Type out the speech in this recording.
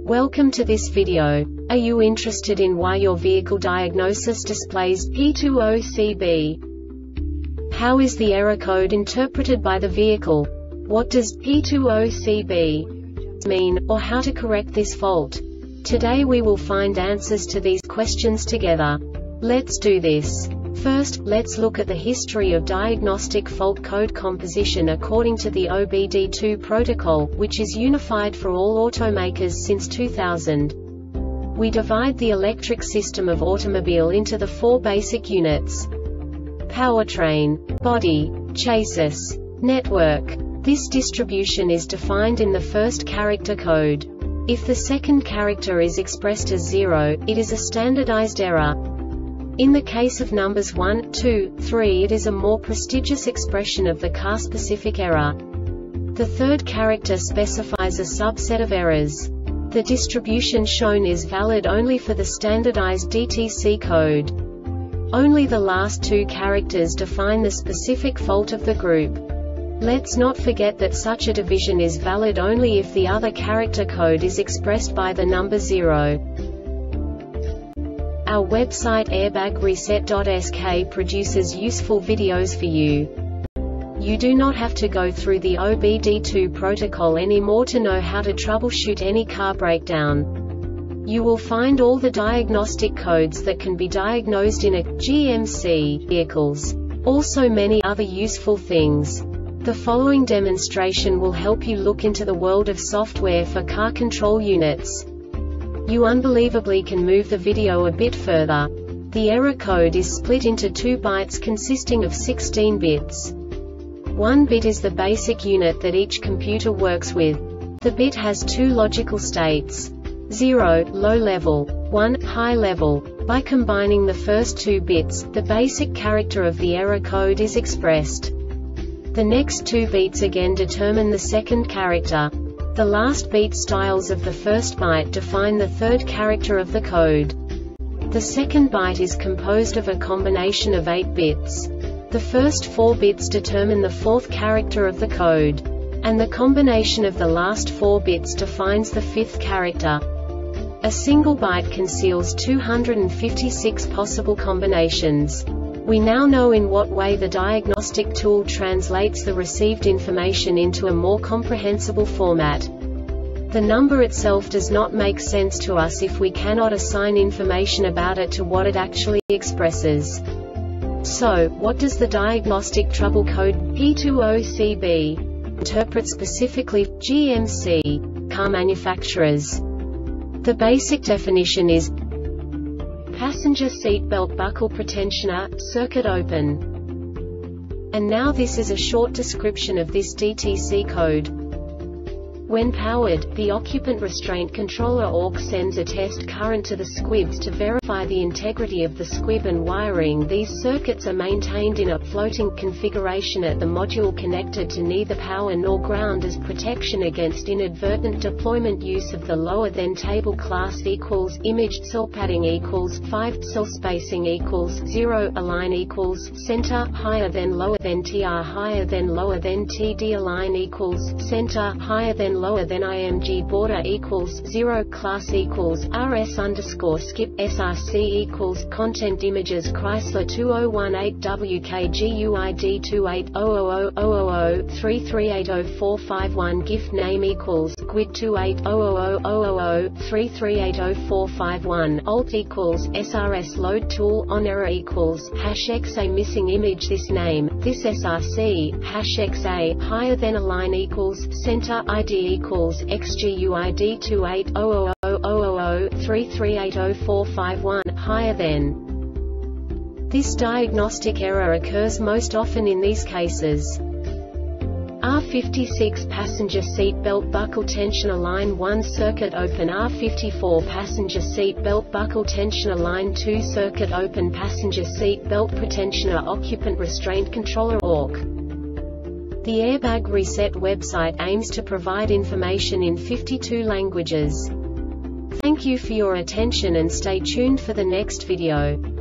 Welcome to this video. Are you interested in why your vehicle diagnosis displays P20CB? How is the error code interpreted by the vehicle? What does P20CB mean, or how to correct this fault? Today we will find answers to these questions together. Let's do this. First, let's look at the history of diagnostic fault code composition according to the OBD2 protocol, which is unified for all automakers since 2000. We divide the electric system of automobile into the four basic units: powertrain, body, chassis, network. This distribution is defined in the first character code. If the second character is expressed as 0, it is a standardized error. In the case of numbers 1, 2, 3, it is a more prestigious expression of the car-specific error. The third character specifies a subset of errors. The distribution shown is valid only for the standardized DTC code. Only the last two characters define the specific fault of the group. Let's not forget that such a division is valid only if the other character code is expressed by the number 0. Our website airbagreset.sk produces useful videos for you. You do not have to go through the OBD2 protocol anymore to know how to troubleshoot any car breakdown. You will find all the diagnostic codes that can be diagnosed in a GMC vehicles. Also many other useful things. The following demonstration will help you look into the world of software for car control units. You unbelievably can move the video a bit further. The error code is split into 2 bytes consisting of 16 bits. 1 bit is the basic unit that each computer works with. The bit has 2 logical states: 0, low level, 1, high level. By combining the first 2 bits, the basic character of the error code is expressed. The next 2 beats again determine the second character. The last beat styles of the first byte define the third character of the code. The second byte is composed of a combination of 8 bits. The first 4 bits determine the fourth character of the code. And the combination of the last 4 bits defines the fifth character. A single byte conceals 256 possible combinations. We now know in what way the diagnostic tool translates the received information into a more comprehensible format. The number itself does not make sense to us if we cannot assign information about it to what it actually expresses. So, what does the diagnostic trouble code P20CB interpret specifically for GMC car manufacturers? The basic definition is passenger seat belt buckle pretensioner, circuit open. And now this is a short description of this DTC code. When powered, the occupant restraint controller AUX sends a test current to the squibs to verify the integrity of the squib and wiring. These circuits are maintained in a floating configuration at the module connected to neither power nor ground as protection against inadvertent deployment. Use of the lower than table class equals imaged cell padding equals 5 cell spacing equals 0 align equals center higher than lower than TR higher than lower than TD align equals center higher than lower than IMG border equals 0 class equals RS underscore skip SRC equals content images Chrysler 2018 WKGUID 280000033800451 gift name equals GUID 280000033800451 alt equals SRS load tool on error equals #XA missing image this name this SRC #XA higher than align equals center ID equals XGUID 280000033800451 higher than. This diagnostic error occurs most often in these cases: R56 passenger seat belt buckle tensioner line 1 circuit open, R54 passenger seat belt buckle tensioner line 2 circuit open, passenger seat belt pretensioner occupant restraint controller AUX. The Airbag Reset website aims to provide information in 52 languages. Thank you for your attention and stay tuned for the next video.